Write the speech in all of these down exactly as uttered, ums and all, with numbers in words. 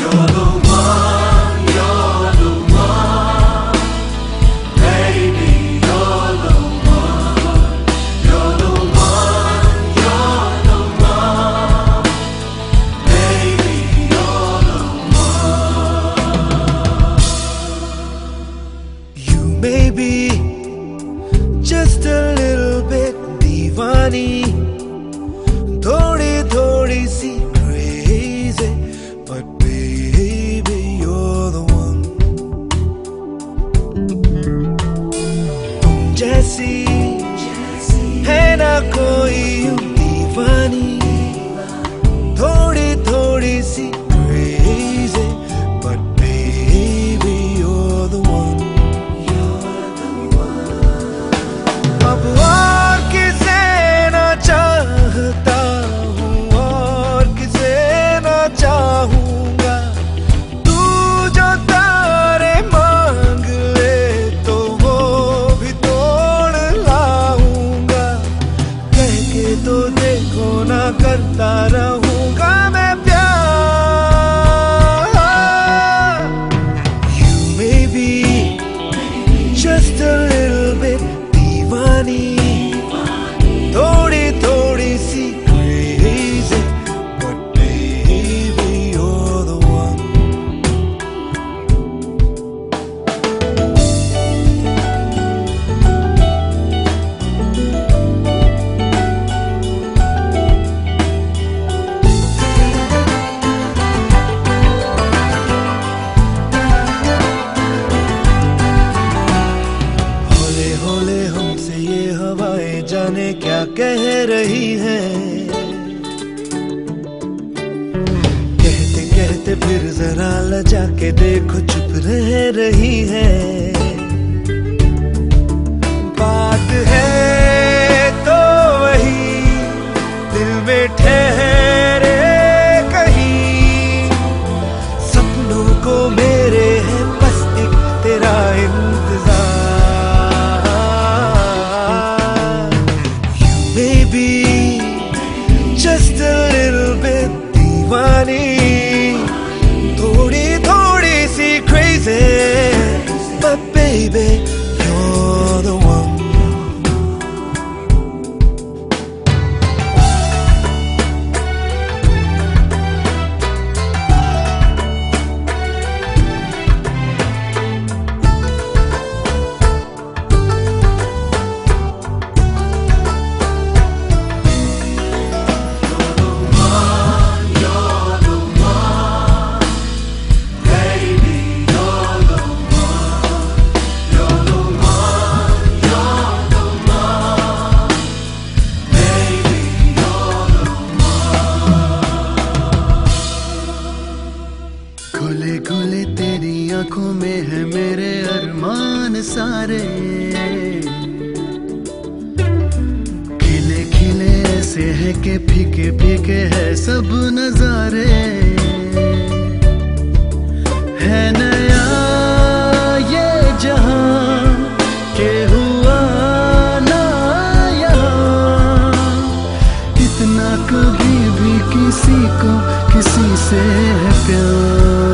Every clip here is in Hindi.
You're the one, you're the one, baby, you're the one. You're the one, you're the one, baby, you're the one. You may be just a little bit दीवानी, थोड़ी थोड़ी सी crazy, but baby you're the one. तुम जैसी है ना कोई यूं दीवानी, थोड़ी थोड़ी सी crazy, but baby you're the one. अब और किसे ना चाहता हूँ और किसे ना चाहूँगा, तू जो तारे मांग ले तो वो भी तोड़ लाऊंगा, कह के तो देखो ना करता रहूँगा मैं प्यार. You may be just a little bit दीवानी, थोड़ी थोड़ी सी crazy, but baby you're the one. हौले हौले हमसे ये हवाएं जाने क्या कह रही हैं, कहते कहते फिर जरा लजा के देखो चुप रह रही है. बात है तो वही दिल में ठहरे कहीं, सपनों को मेरे है बस एक तेरा इंतजार. Maybe just a little bit दीवानी, थोड़ी थोड़ी सी crazy, but baby you're the one. खुले खुले तेरी आंखों में है मेरे अरमान सारे, खिले खिले ऐसे है कि फीके फीके है सब नजारे. है नया ये जहां के हुआ ना यहाँ, इतना कभी भी किसी को किसी से है प्यार.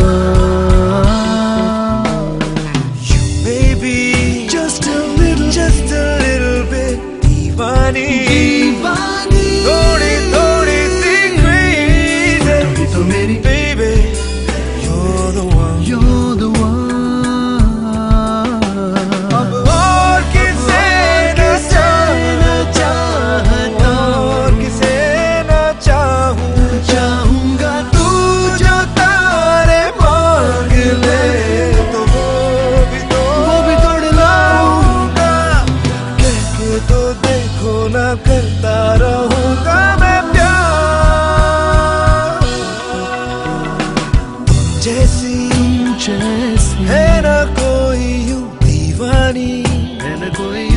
You may be just a little, just a little bit दीवानी, दीवानी, थोड़ी थोड़ी सी crazy, तभी तो मेरी baby you're the one, you're the one. अब और किसे ना चाहता और किसे ना चाहूँ, चाहूँगा तू जो तारे मांग ले तो वो भी तो वो भी तोड़ लाऊंगा, कह के तो देखो ना करता रहूँगा मैं प्यार. जैसी जैसी है ना कोई यूं दीवानी, है ना कोई